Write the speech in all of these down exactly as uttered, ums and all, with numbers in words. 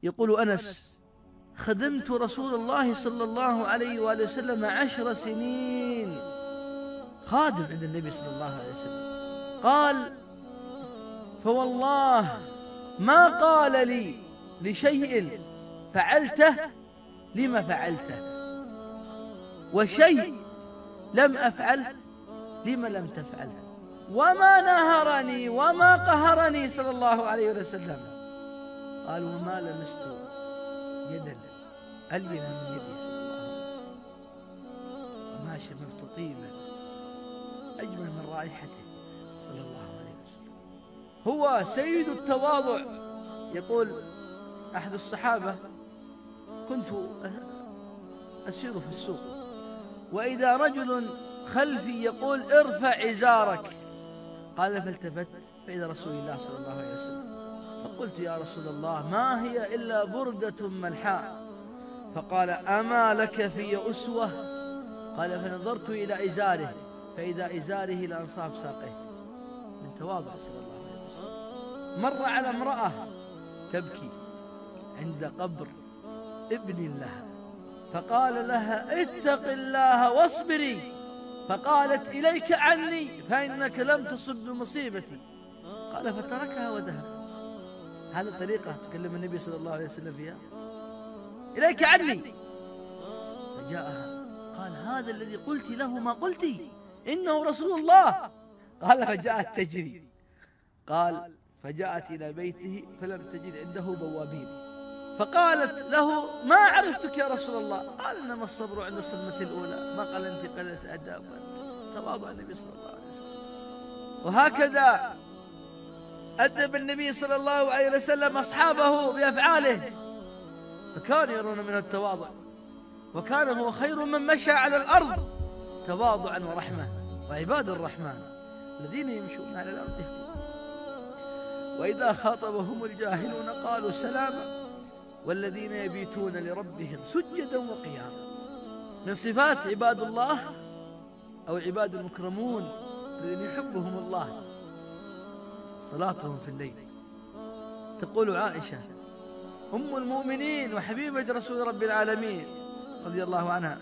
يقول أنس: خدمت رسول الله صلى الله عليه وآله وسلم عشر سنين، خادم عند النبي صلى الله عليه وسلم. قال: فوالله ما قال لي لشيء فعلته لما فعلته، وشيء لم أفعله لما لم تفعله، وما نهرني وما قهرني صلى الله عليه وسلم. قال: وما لمست يدا ألين من يدي صلى الله عليه وسلم، وما شممت طيبا أجمل من رائحته صلى الله عليه وسلم. هو سيد التواضع. يقول أحد الصحابة: كنت أسير في السوق وإذا رجل خلفي يقول: ارفع إزارك. قال: فالتفت فإذا رسول الله صلى الله عليه وسلم، فقلت: يا رسول الله، ما هي إلا بردة ملحاء. فقال: أما لك في أسوة؟ قال: فنظرت إلى إزاره فإذا إزاره لأنصاف ساقيه. من تواضع صلى الله عليه وسلم. مر على امرأة تبكي عند قبر ابن لها، فقال لها: اتق الله واصبري. فقالت: إليك عني فإنك لم تصب بمصيبتي. قال: فتركها وذهب. هذه الطريقة تكلم النبي صلى الله عليه وسلم فيها: إليك عني. فجاءها قال: هذا الذي قلت له ما قلت، إنه رسول الله. قال: فجاءت تجري. قال: فجاءت إلى بيته فلم تجد عنده بوابين، فقالت له: ما عرفتك يا رسول الله. قال: إنما الصبر عند الصدمة الأولى. ما قال أنت قلة أداب، وأنت تواضع النبي صلى الله عليه وسلم. وهكذا أدب النبي صلى الله عليه وسلم أصحابه بأفعاله، فكانوا يرون من التواضع، وكان هو خير من مشى على الأرض تواضعا ورحمة. وعباد الرحمن الذين يمشون على الأرض يهدون، وإذا خاطبهم الجاهلون قالوا سلاما، والذين يبيتون لربهم سجدا وقياما. من صفات عباد الله أو العباد المكرمون الذين يحبهم الله صلاتهم في الليل. تقول عائشة أم المؤمنين وحبيبة رسول رب العالمين رضي الله عنها،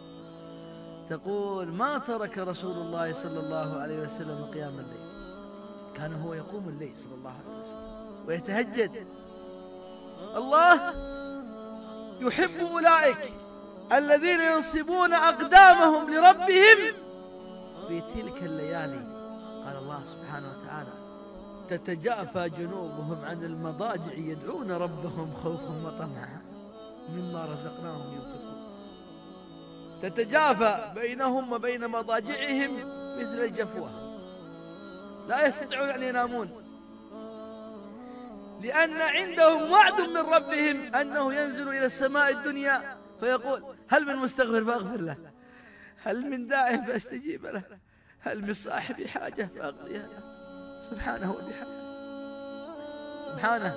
تقول: ما ترك رسول الله صلى الله عليه وسلم قيام الليل، كان هو يقوم الليل صلى الله عليه وسلم ويتهجد. الله يحب أولئك الذين ينصبون أقدامهم لربهم في تلك الليالي. قال الله سبحانه وتعالى: تتجافى جنوبهم عن المضاجع يدعون ربهم خوفا وطمعا مما رزقناهم ينفقون. تتجافى بينهم وبين مضاجعهم مثل الجفوة، لا يستطيعون أن ينامون، لأن عندهم وعد من ربهم أنه ينزل إلى السماء الدنيا فيقول: هل من مستغفر فأغفر له، هل من داع فأستجيب له، هل من صاحب حاجة فأقضيها له. سبحانه وبحمده، سبحانه.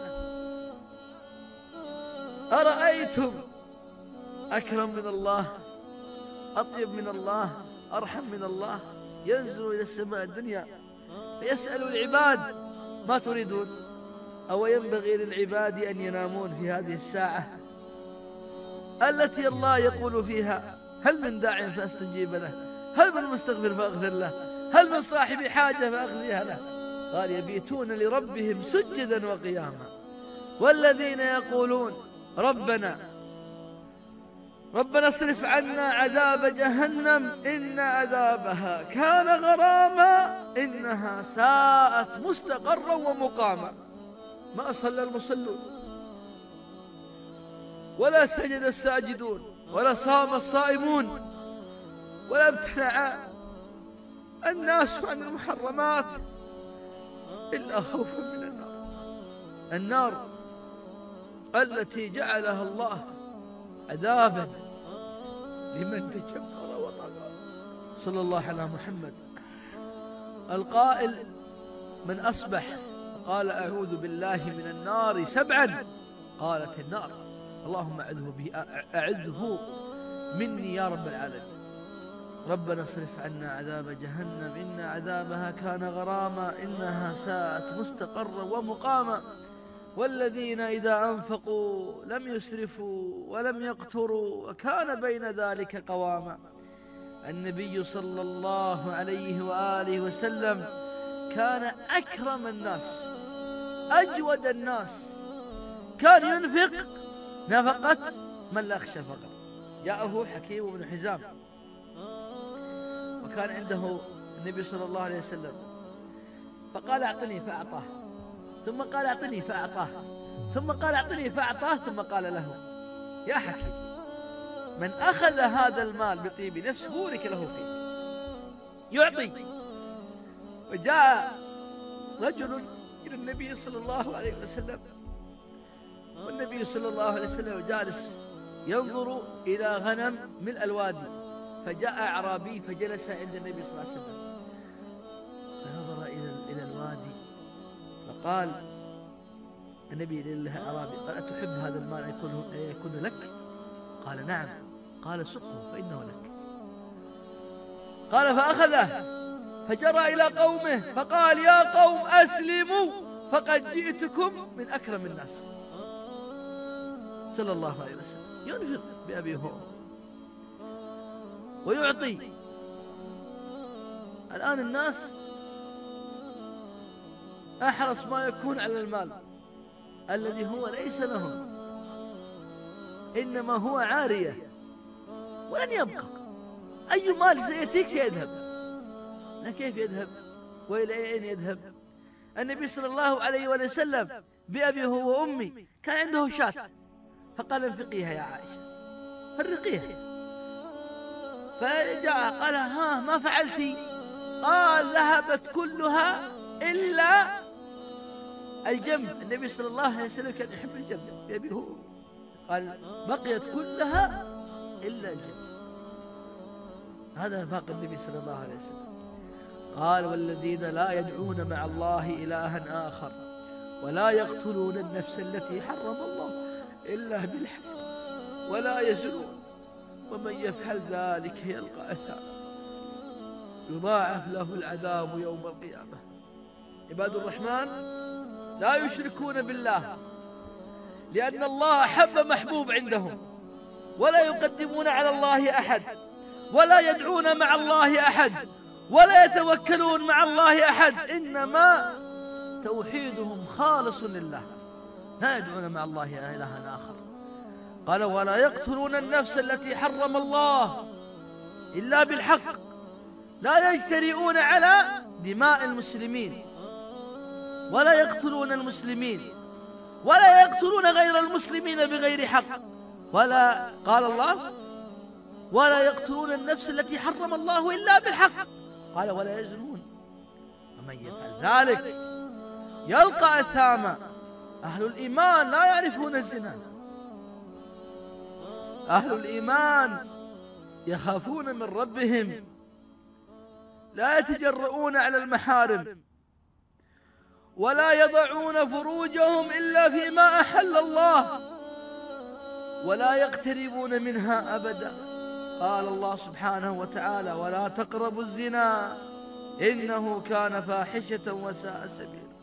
أرأيتم أكرم من الله، أطيب من الله، أرحم من الله، ينزل إلى السماء الدنيا فيسأل العباد: ما تريدون؟ أو ينبغي للعباد أن ينامون في هذه الساعة التي الله يقول فيها: هل من داع فأستجيب له، هل من مستغفر فأغفر له، هل من صاحب حاجة فأقضيها له. قال: يبيتون لربهم سجدا وقياما. والذين يقولون: ربنا ربنا اصرف عنا عذاب جهنم إن عذابها كان غراما إنها ساءت مستقرا ومقاما. ما صلى المصلون، ولا سجد الساجدون، ولا صام الصائمون، ولا امتنع الناس عن المحرمات إلا خوفا من النار، النار التي جعلها الله عذابا لمن تجبر وطغى. صلى الله على محمد. القائل: من أصبح قال: أعوذ بالله من النار سبعا، قالت النار: اللهم أعذه به أعذه مني يا رب العالمين. ربنا اصرف عنا عذاب جهنم إن عذابها كان غراما إنها ساءت مستقرا ومقاما. والذين إذا أنفقوا لم يسرفوا ولم يقتروا وكان بين ذلك قواما. النبي صلى الله عليه وآله وسلم كان أكرم الناس أجود الناس، كان ينفق نفقة من لا يخشى الفقر. جاءه حكيم بن حزام وكان عنده النبي صلى الله عليه وسلم، فقال أعطني فأعطاه، ثم قال أعطني فأعطاه، ثم قال أعطني فأعطاه، ثم قال له يا حكيم من أخذ هذا المال بطيب نفس بورك له فيه. يعطي. وجاء رجل إلى النبي صلى الله عليه وسلم، والنبي صلى الله عليه وسلم جالس ينظر إلى غنم من الوادي، فجاء أعرابي فجلس عند النبي صلى الله عليه وسلم، فنظر إلى إلى الوادي فقال النبي للأعرابي قال أتحب هذا المال يكون يكون لك؟ قال نعم. قال سقه فإنه لك. قال فأخذه فجرى إلى قومه فقال يا قوم أسلموا فقد جئتكم من أكرم الناس. صلى الله عليه وسلم ينفق بأبيه هو ويعطي. الآن الناس أحرص ما يكون على المال الذي هو ليس لهم، إنما هو عارية ولن يبقى. أي مال سيأتيك سيذهب، لكن كيف يذهب وإلى أين يذهب؟ النبي صلى الله عليه وسلم بأبيه وأمي كان عنده شاة فقال انفقيها يا عائشة، فرقيها. فجاء قال ها ما فعلتي؟ قال ذهبت كلها إلا الجنب. النبي صلى الله عليه وسلم كان يحب الجنب بأبيه وأمي، قال بقيت كلها إلا الجنب. هذا نفاق النبي صلى الله عليه وسلم. قال والذين لا يدعون مع الله إلها آخر ولا يقتلون النفس التي حرم الله إلا بالحق ولا يزنون ومن يفعل ذلك يلقى أثاما يضاعف له العذاب يوم القيامة. عباد الرحمن لا يشركون بالله لأن الله حب محبوب عندهم، ولا يقدمون على الله أحد، ولا يدعون مع الله أحد، ولا يتوكلون مع الله أحد، إنما توحيدهم خالص لله، لا يدعون مع الله إلها آخر. قال ولا يقتلون النفس التي حرم الله إلا بالحق، لا يجترئون على دماء المسلمين، ولا يقتلون المسلمين، ولا يقتلون غير المسلمين بغير حق. ولا قال الله ولا يقتلون النفس التي حرم الله إلا بالحق. قال ولا يزنون ومن يفعل ذلك يلقى أثاما. أهل الإيمان لا يعرفون الزنا، أهل الإيمان يخافون من ربهم، لا يتجرؤون على المحارم، ولا يضعون فروجهم إلا فيما أحل الله، ولا يقتربون منها أبدا. قال الله سبحانه وتعالى ولا تقربوا الزنا إنه كان فاحشة وساء سبيلا.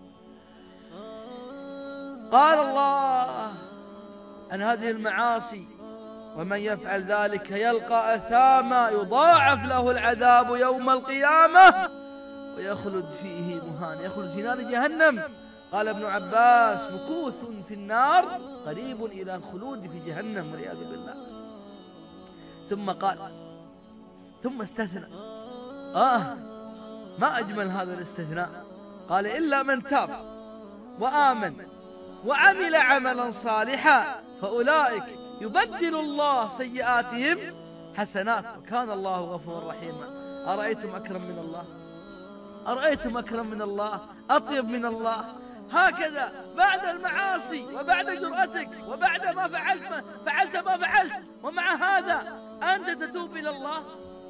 قال الله عن هذه المعاصي ومن يفعل ذلك يلقى أثاما يضاعف له العذاب يوم القيامة ويخلد فيه مهانا، يخلد في نار جهنم. قال ابن عباس مكوث في النار قريب إلى الخلود في جهنم والعياذ بالله. ثم قال ثم استثنى، آه ما أجمل هذا الاستثناء، قال إلا من تاب وآمن وعمل عملا صالحا فأولئك يبدل الله سيئاتهم حسنات وكان الله غفورا رحيما. أرأيتم أكرم من الله؟ أرأيتم أكرم من الله؟ أطيب من الله؟ هكذا بعد المعاصي وبعد جرأتك وبعد ما فعلت ما فعلت ما فعلت ومع هذا أنت تتوب إلى الله،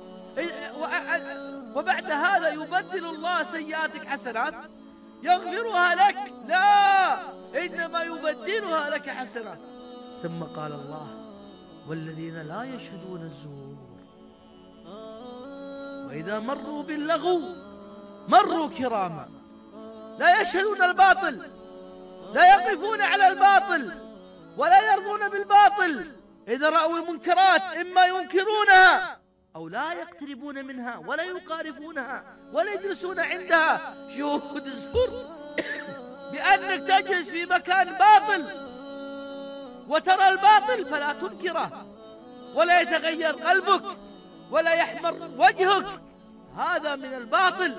وبعد هذا يبدل الله سيئاتك حسنات يغفرها لك؟ لا، إنما يبدلها لك حسنات. ثم قال الله والذين لا يشهدون الزور وإذا مروا باللغو مروا كراما. لا يشهدون الباطل، لا يقفون على الباطل ولا يرضون بالباطل. إذا رأوا المنكرات إما ينكرونها أو لا يقتربون منها ولا يقارفونها ولا يجلسون عندها. شهود الزور بأنك تجلس في مكان باطل وترى الباطل فلا تنكره ولا يتغير قلبك ولا يحمر وجهك، هذا من الباطل.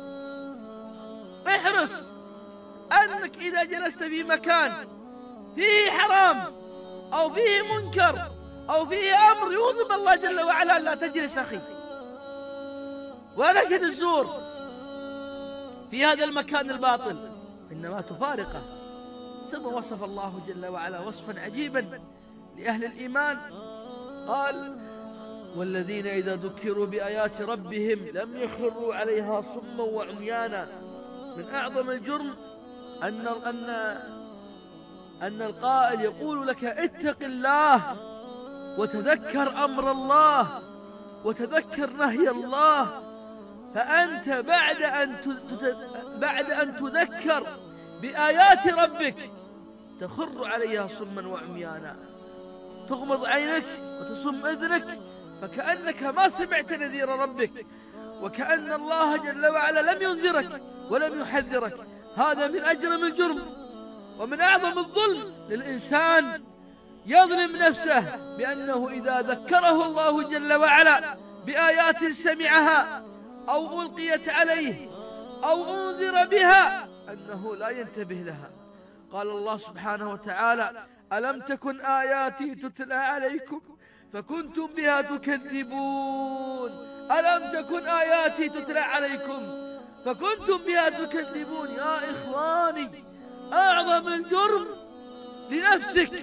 احرص أنك إذا جلست في مكان فيه حرام أو فيه منكر أو فيه أمر يغضب الله جل وعلا لا تجلس أخي. ولا تشهد الزور في هذا المكان الباطل، إنما تفارقه. ثم وصف الله جل وعلا وصفا عجيبا لأهل الإيمان، قال: والذين إذا ذكروا بآيات ربهم لم يخروا عليها صما وعميانا. من أعظم الجرم أن أن أن القائل يقول لك اتق الله وتذكر أمر الله وتذكر نهي الله، فأنت بعد أن بعد أن تذكر بآيات ربك تخر عليها صما وعميانا، تغمض عينك وتصم أذنك فكأنك ما سمعت نذير ربك، وكأن الله جل وعلا لم ينذرك ولم يحذرك. هذا من أجرم الجرم ومن أعظم الظلم للإنسان، يظلم نفسه بأنه إذا ذكره الله جل وعلا بآيات سمعها أو ألقيت عليه أو أنذر بها أنه لا ينتبه لها. قال الله سبحانه وتعالى: ألم تكن آياتي تتلى عليكم فكنتم بها تكذبون. ألم تكن آياتي تتلى عليكم فكنتم بها تكذبون. يا إخواني، أعظم الجرم لنفسك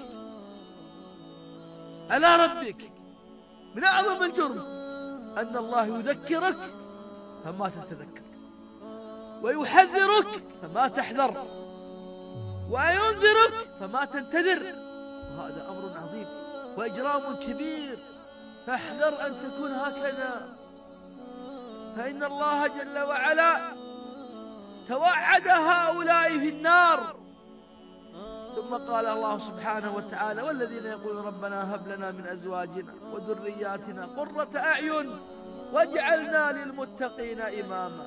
على ربك، من أعظم الجرم أن الله يذكرك فما تتذكر، ويحذرك فما تحذر، وينذرك فما تنتذر، وهذا أمر عظيم وإجرام كبير. فاحذر أن تكون هكذا، فإن الله جل وعلا توعد هؤلاء في النار. ثم قال الله سبحانه وتعالى: والذين يقولون ربنا هب لنا من أزواجنا وذرياتنا قرة أعين واجعلنا للمتقين إماما.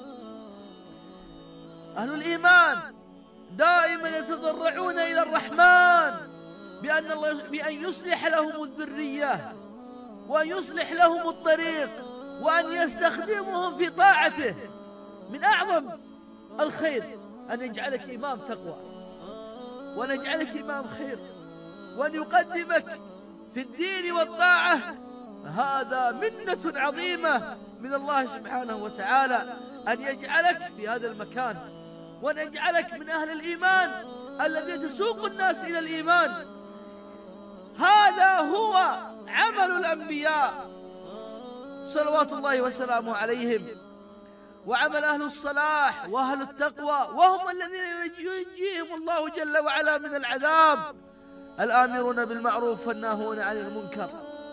أهل الإيمان دائما يتضرعون إلى الرحمن بأن, الله بأن يصلح لهم الذرية وأن يصلح لهم الطريق وأن يستخدمهم في طاعته. من أعظم الخير أن يجعلك إمام تقوى، وأن يجعلك إمام خير، وأن يقدمك في الدين والطاعة. هذا منة عظيمة من الله سبحانه وتعالى أن يجعلك في هذا المكان، وأن يجعلك من أهل الإيمان الذي تسوق الناس إلى الإيمان. هذا هو عمل الأنبياء صلوات الله وسلامه عليهم، وعمل أهل الصلاح وأهل التقوى، وهم الذين ينجيهم الله جل وعلا من العذاب، الآمرون بالمعروف والناهون عن المنكر.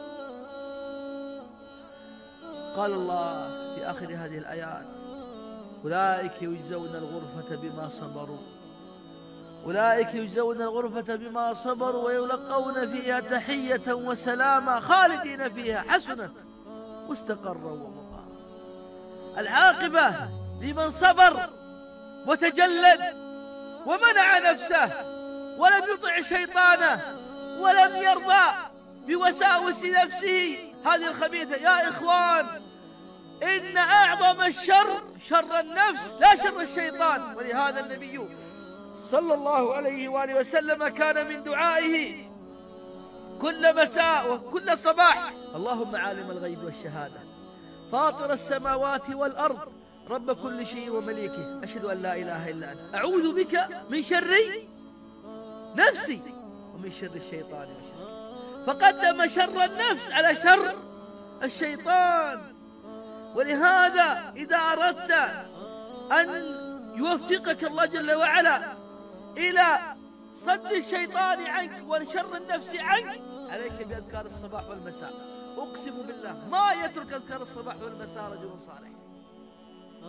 قال الله في آخر هذه الآيات: أولئك يجزون الغرفة بما صبروا أولئك يجزون الغرفة بما صبروا ويلقون فيها تحية وسلاما خالدين فيها حسنت مستقرا ومقاما. العاقبة لمن صبر وتجلد ومنع نفسه ولم يطع شيطانه ولم يرضى بوساوس نفسه هذه الخبيثة. يا إخوان، إن أعظم الشر شر النفس لا شر الشيطان. ولهذا النبي صلى الله عليه وآله وسلم كان من دعائه كل مساء وكل صباح: اللهم عالم الغيب والشهادة فاطر السماوات والأرض رب كل شيء ومليكه أشهد أن لا إله إلا أنت أعوذ بك من شر نفسي ومن شر الشيطان وشره. فقدم شر النفس على شر الشيطان. ولهذا إذا أردت أن يوفقك الله جل وعلا إلى صد الشيطان عنك وشر النفس عنك، عليك بأذكار الصباح والمساء. أقسم بالله ما يترك أذكار الصباح والمساء رجل صالح، لا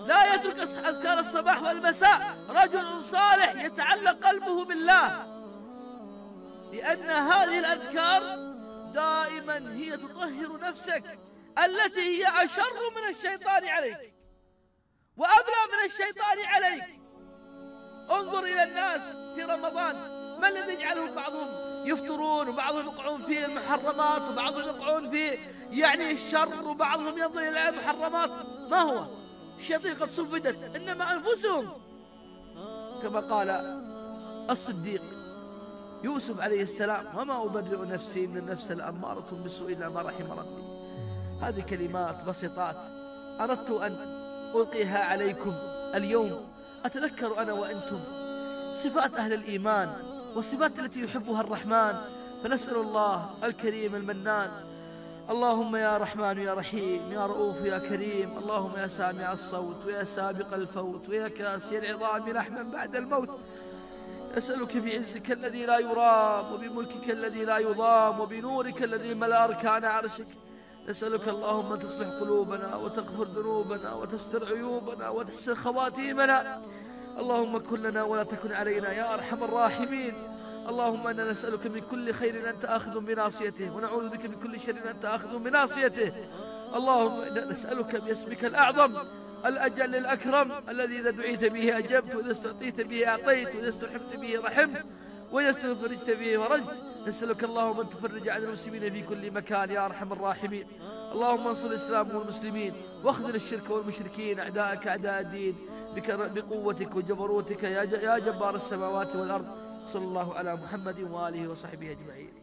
يترك أذكار الصباح والمساء رجل صالح يتعلق قلبه بالله، لأن هذه الأذكار دائما هي تطهر نفسك التي هي أشر من الشيطان عليك وأبلى من الشيطان عليك. انظر إلى الناس في رمضان، ما الذي يجعلهم بعضهم يفطرون وبعضهم يقعون في المحرمات وبعضهم يقعون في يعني الشر وبعضهم ينظر إلى المحرمات؟ ما هو؟ الشياطين قد صفدت، إنما أنفسهم، كما قال الصديق يوسف عليه السلام: وما أبرئ نفسي إن النفس لأمارة بالسوء إلا ما رحم ربي. هذه كلمات بسيطات أردت أن ألقيها عليكم اليوم. أتذكر أنا وأنتم صفات أهل الإيمان والصفات التي يحبها الرحمن، فنسأل الله الكريم المنان: اللهم يا رحمن يا رحيم يا رؤوف يا كريم، اللهم يا سامع الصوت ويا سابق الفوت ويا كاسي العظام لحما بعد الموت، أسألك بعزك الذي لا يرام وبملكك الذي لا يضام وبنورك الذي ملأ أركان عرشك، نسألك اللهم أن تصلح قلوبنا وتغفر ذنوبنا وتستر عيوبنا وتحسن خواتيمنا. اللهم كن لنا ولا تكن علينا يا أرحم الراحمين. اللهم أنا نسألك من كل خير أنت آخذ بناصيته، ونعوذ بك من كل شر أنت آخذ بناصيته. اللهم إنا نسألك باسمك الأعظم الأجل الأكرم الذي إذا دعيت به أجبت، وإذا استعطيت به أعطيت، وإذا استرحمت به رحمت، وإذا استفرجت به فرجت. نسألك اللهم أن تفرج عن المسلمين في كل مكان يا أرحم الراحمين. اللهم انصر الإسلام والمسلمين واخذل الشرك والمشركين أعداءك أعداء الدين بقوتك وجبروتك يا جبار السماوات والأرض. صلى الله على محمد وآله وصحبه أجمعين.